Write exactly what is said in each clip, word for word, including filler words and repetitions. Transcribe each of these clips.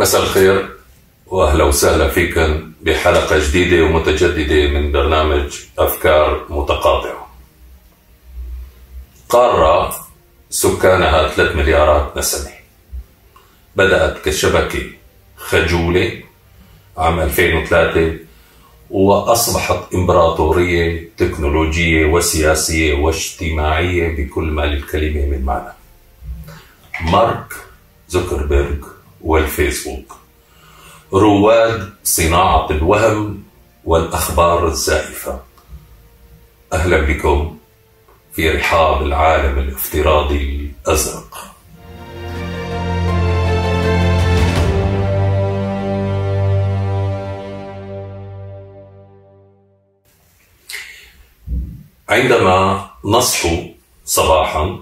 مساء الخير وأهلا وسهلا فيكم بحلقة جديدة ومتجددة من برنامج أفكار متقاطعة. قارة سكانها ثلاث مليارات نسمة، بدأت كشبكة خجولة عام ألفين وثلاثة وأصبحت إمبراطورية تكنولوجية وسياسية واجتماعية بكل ما للكلمة من معنى. مارك زوكربيرغ والفيسبوك رواد صناعة الوهم والأخبار الزائفة. أهلا بكم في رحاب العالم الافتراضي الأزرق. عندما نصحو صباحا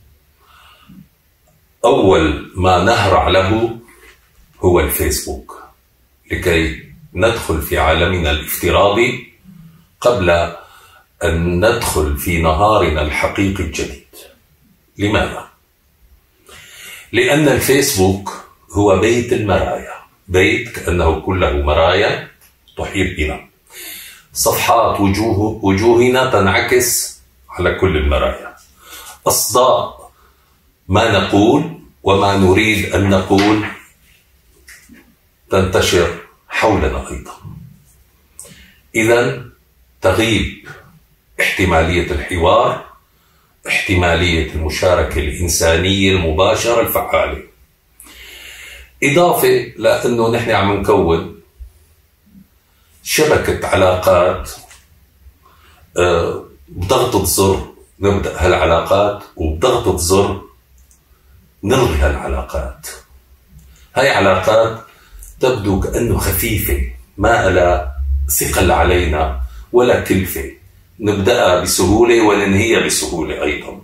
أول ما نهرع له هو الفيسبوك لكي ندخل في عالمنا الافتراضي قبل أن ندخل في نهارنا الحقيقي الجديد. لماذا؟ لأن الفيسبوك هو بيت المرايا، بيت كأنه كله مرايا تحيط بنا. صفحات وجوه وجوهنا تنعكس على كل المرايا. أصداء ما نقول وما نريد أن نقول تنتشر حولنا أيضا. إذن تغيب احتمالية الحوار، احتمالية المشاركة الإنسانية المباشرة الفعالة، إضافة لأنه نحن عم نكون شبكة علاقات بضغطة زر نبدأ هالعلاقات وبضغطة زر نلغي هالعلاقات. هاي علاقات تبدو كأنه خفيفة، ما لها ثقل علينا ولا كلفة، نبدأها بسهولة وننهيها بسهولة أيضا.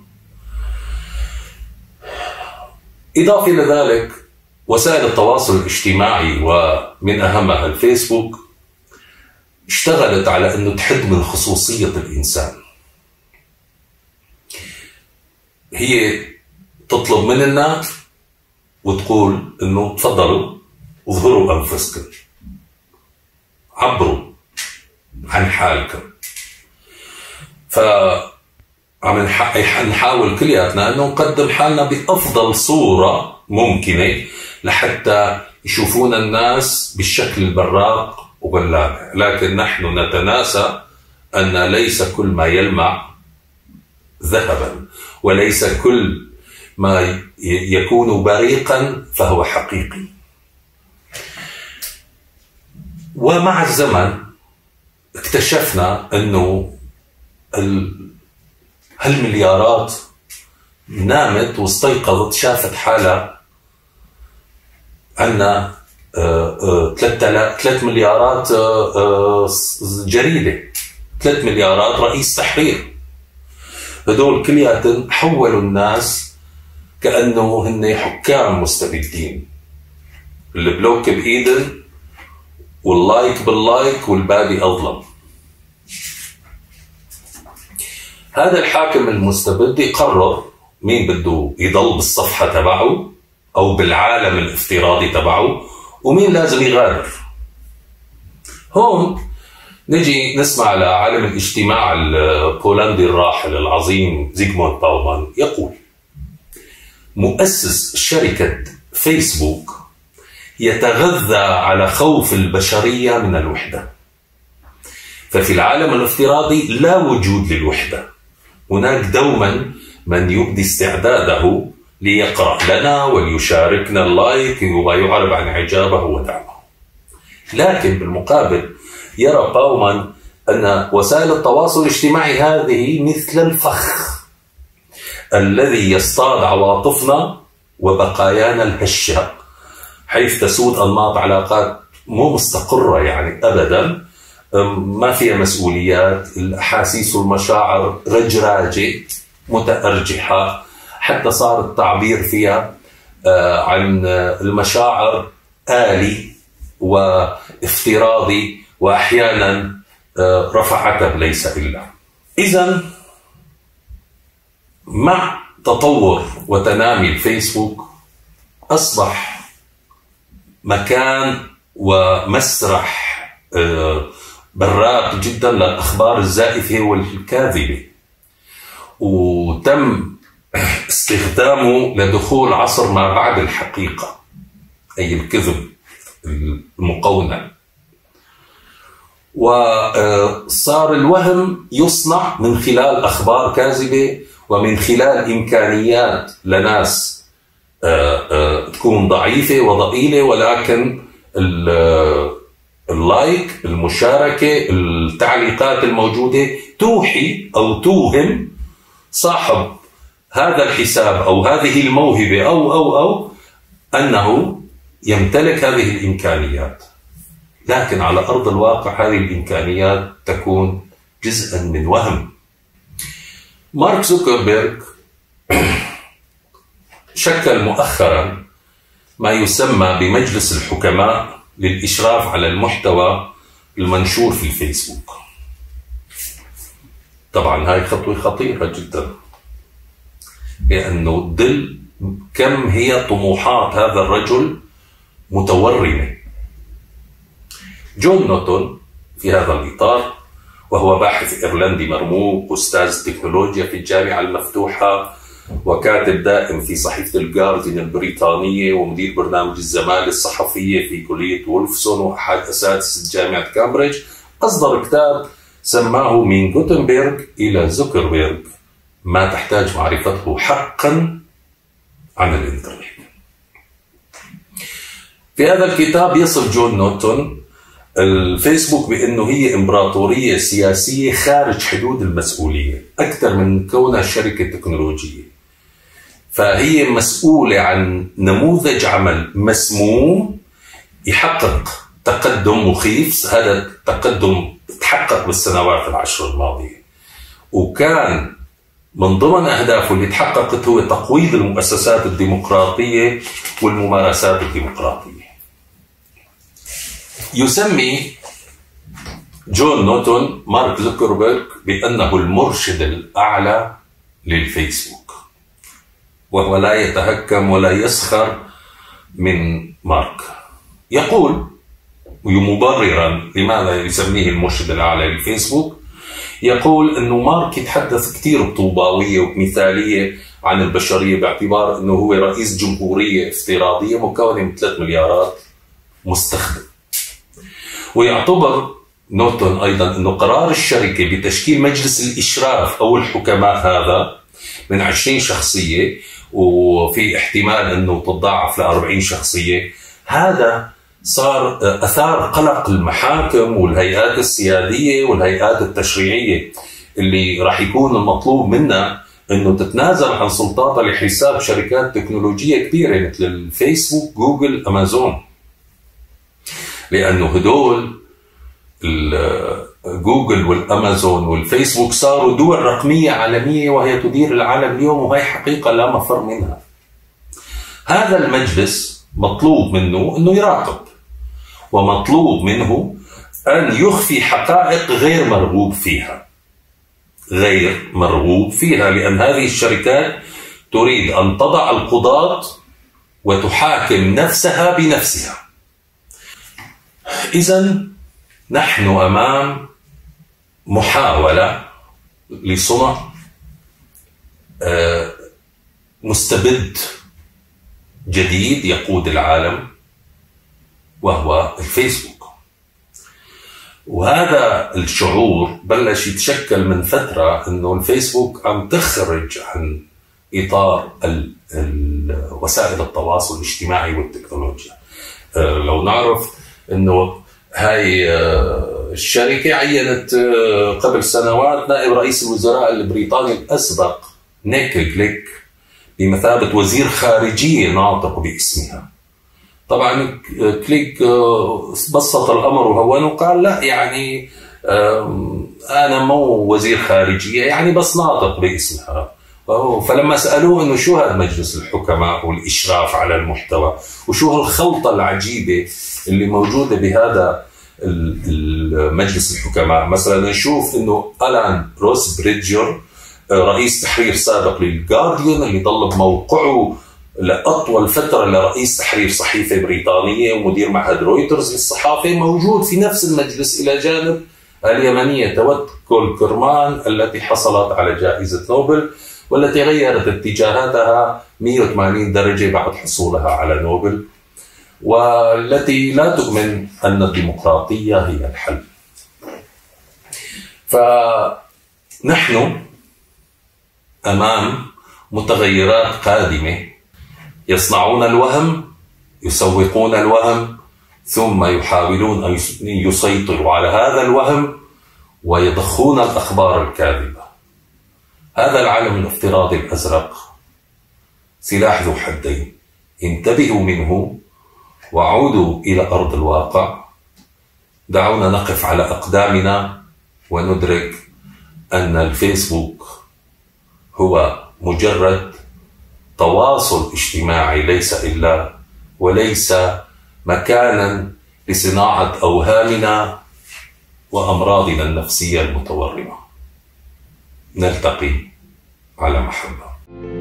إضافة لذلك وسائل التواصل الاجتماعي ومن أهمها الفيسبوك اشتغلت على أنه تحد من خصوصية الإنسان. هي تطلب مننا وتقول أنه تفضلوا اظهروا أنفسكم، عبروا عن حالكم. فعم نحاول كلياتنا أنه نقدم حالنا بأفضل صورة ممكنة لحتى يشوفونا الناس بالشكل البراق وباللامع، لكن نحن نتناسى أن ليس كل ما يلمع ذهبا، وليس كل ما يكون بريقا فهو حقيقي. ومع الزمن اكتشفنا أنه هالمليارات نامت واستيقظت، شافت حالها عنا ثلاث مليارات جريدة، ثلاث مليارات رئيس تحرير. هدول كلياتهم حولوا الناس كأنه هن حكام مستبدين، البلوك بإيدن واللايك باللايك والباقي أظلم. هذا الحاكم المستبد يقرر مين بده يضل بالصفحة تبعه أو بالعالم الافتراضي تبعه ومين لازم يغادر. هون نجي نسمع على عالم الاجتماع البولندي الراحل العظيم زيغموند باومان يقول: مؤسس شركة فيسبوك يتغذى على خوف البشرية من الوحدة. ففي العالم الافتراضي لا وجود للوحدة، هناك دوما من يبدي استعداده ليقرأ لنا وليشاركنا اللايك وما يعرب عن إعجابه ودعمه. لكن بالمقابل يرى باومان أن وسائل التواصل الاجتماعي هذه مثل الفخ الذي يصطاد عواطفنا وبقايانا الهشة، حيث تسود أنماط علاقات مو مستقرة يعني أبدا، ما فيها مسؤوليات، الأحاسيس والمشاعر رجراجة متأرجحة، حتى صار التعبير فيها عن المشاعر آلي وافتراضي وأحيانا رفع عتب ليس إلا. إذن مع تطور وتنامي الفيسبوك أصبح مكان ومسرح براق جدا للأخبار الزائفة والكاذبة، وتم استخدامه لدخول عصر ما بعد الحقيقة، أي الكذب المقونة. وصار الوهم يصنع من خلال أخبار كاذبة ومن خلال إمكانيات لناس تكون ضعيفة وضئيلة، ولكن اللايك، المشاركة، التعليقات الموجودة توحي أو توهم صاحب هذا الحساب أو هذه الموهبة أو أو أو أنه يمتلك هذه الإمكانيات. لكن على أرض الواقع هذه الإمكانيات تكون جزءا من وهم. مارك زوكربيرغ شكل مؤخرا ما يسمى بمجلس الحكماء للإشراف على المحتوى المنشور في الفيسبوك. طبعا هاي خطوة خطيرة جدا، لأنه تدل كم هي طموحات هذا الرجل متورمة. جون نوتون في هذا الإطار، وهو باحث إيرلندي مرموق، أستاذ تكنولوجيا في الجامعة المفتوحة، وكاتب دائم في صحيفة الجارديان البريطانية، ومدير برنامج الزمالة الصحفية في كلية وولفسون، وأحد أساتذة جامعة كامبريدج، أصدر كتاب سماه من غوتنبرغ إلى زوكربيرغ: ما تحتاج معرفته حقا عن الإنترنت. في هذا الكتاب يصف جون نوتون الفيسبوك بأنه هي إمبراطورية سياسية خارج حدود المسؤولية، أكثر من كونها شركة تكنولوجية. فهي مسؤولة عن نموذج عمل مسموم يحقق تقدم مخيف. هذا التقدم تحقق بالسنوات العشر الماضية، وكان من ضمن أهدافه اللي تحققت هو تقويض المؤسسات الديمقراطية والممارسات الديمقراطية. يسمي جون نوتون مارك زوكربيرغ بأنه المرشد الأعلى للفيسبوك، وهو لا يتهكم ولا يسخر من مارك. يقول مبررا لماذا يسميه المرشد الأعلى للفيسبوك، يقول أنه مارك يتحدث كثير بطوباوية وبمثالية عن البشرية، باعتبار أنه هو رئيس جمهورية افتراضية مكونة من ثلاث مليارات مستخدم. ويعتبر نوتون أيضا أنه قرار الشركة بتشكيل مجلس الإشراف أو الحكماء هذا من عشرين شخصية، وفي احتمال أنه تضاعف ل أربعين شخصية، هذا صار أثار قلق المحاكم والهيئات السيادية والهيئات التشريعية، اللي راح يكون المطلوب منها أنه تتنازل عن سلطاتها لحساب شركات تكنولوجية كبيرة مثل الفيسبوك، جوجل، أمازون. لأنه هدول جوجل والأمازون والفيسبوك صاروا دول رقمية عالمية، وهي تدير العالم اليوم، وهي حقيقة لا مفر منها. هذا المجلس مطلوب منه أنه يراقب، ومطلوب منه أن يخفي حقائق غير مرغوب فيها غير مرغوب فيها لأن هذه الشركات تريد أن تضع القضاة وتحاكم نفسها بنفسها. إذن نحن أمام محاولة لصنع مستبد جديد يقود العالم، وهو الفيسبوك. وهذا الشعور بلش يتشكل من فترة، أنه الفيسبوك عم تخرج عن إطار وسائل التواصل الاجتماعي والتكنولوجيا. لو نعرف أنه هاي الشركة عينت قبل سنوات نائب رئيس الوزراء البريطاني الأسبق نيك كليك بمثابة وزير خارجية ناطق باسمها. طبعا كليك بسط الأمر وهون وقال لا، يعني أنا مو وزير خارجية، يعني بس ناطق باسمها. فلما سألوه إنه شو هذا مجلس الحكماء والإشراف على المحتوى، وشو هالخلطة العجيبة اللي موجودة بهذا المجلس الحكماء، مثلا نشوف إنه ألان روس بريدجر رئيس تحرير سابق للجارديان اللي ضل بموقعه لأطول فترة لرئيس تحرير صحيفة بريطانية ومدير معهد رويترز للصحافة، موجود في نفس المجلس إلى جانب اليمنية توكل كرمان التي حصلت على جائزة نوبل، والتي غيرت اتجاهاتها مئة وثمانين درجة بعد حصولها على نوبل، والتي لا تؤمن أن الديمقراطية هي الحل. فنحن أمام متغيرات قادمة، يصنعون الوهم، يسوقون الوهم، ثم يحاولون أن يسيطروا على هذا الوهم ويضخون الأخبار الكاذبة. هذا العالم الافتراضي الأزرق سلاح ذو حدين، انتبهوا منه وعودوا إلى أرض الواقع. دعونا نقف على أقدامنا وندرك أن الفيسبوك هو مجرد تواصل اجتماعي ليس إلا، وليس مكانا لصناعة أوهامنا وأمراضنا النفسية المتورمة. نلتقي على محبة.